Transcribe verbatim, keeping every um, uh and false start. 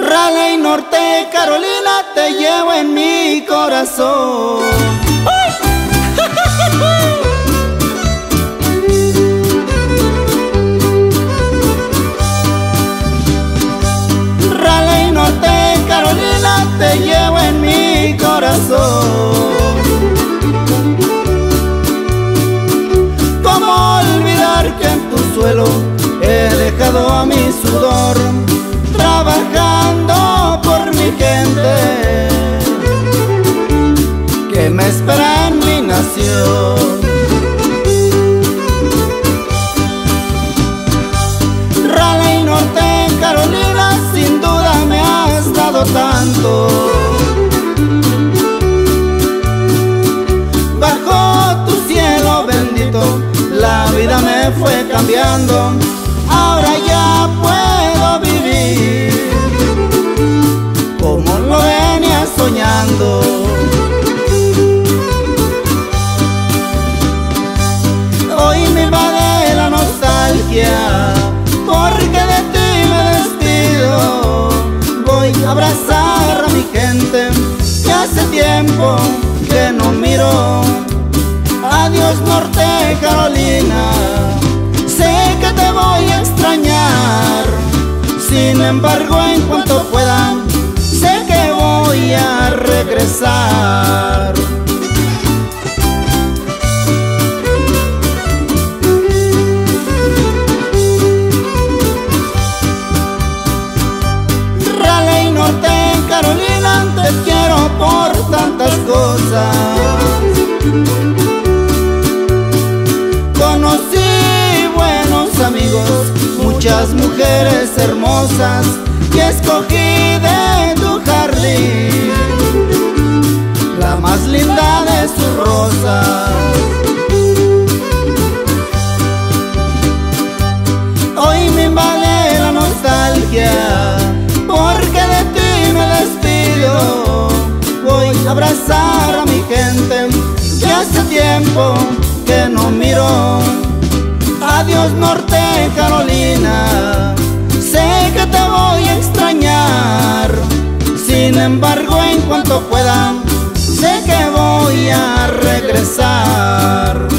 Raleigh, Norte Carolina, te llevo en mi corazón. Raleigh, Norte Carolina, te llevo en mi corazón. ¿Cómo olvidar que en tu suelo he dejado a mi sudor, trabajando por mi gente que me espera en mi nación? Raleigh, Norte Carolina, sin duda me has dado tanto. Bajo tu cielo bendito la vida me fue cambiando. Ahora ya puedo vivir como lo venía soñando. Hoy me invade la nostalgia porque de ti me despido. Voy a abrazar a mi gente que hace tiempo que no miro. Adiós, Norte Carolina, sé que te voy a extrañar. Sin embargo, en cuanto pueda, sé que voy a regresar. Raleigh, Norte Carolina, te quiero por tantas cosas. Conocí buenos amigos, muchas mujeres hermosas, y escogí de tu jardín la más linda de sus rosas. Hoy me invade la nostalgia porque de ti me despido. Voy a abrazar a mi gente que hace tiempo que no miro. Adiós, Norte Carolina, sé que te voy a extrañar. Sin embargo, en cuanto pueda, sé que voy a regresar.